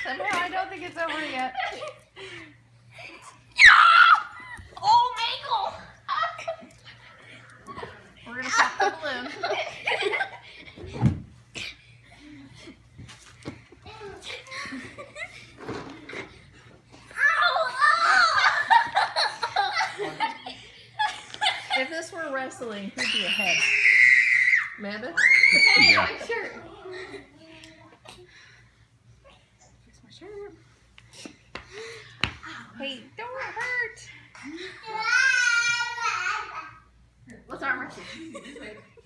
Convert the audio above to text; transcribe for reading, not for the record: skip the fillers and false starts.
Somehow I don't think it's over yet. Oh, Michael! We're gonna pop the balloon. If this were wrestling, who'd be ahead? Amanda? Hey, Yeah. my shirt. Fix my shirt. Hey, don't hurt. Let's arm wrestle.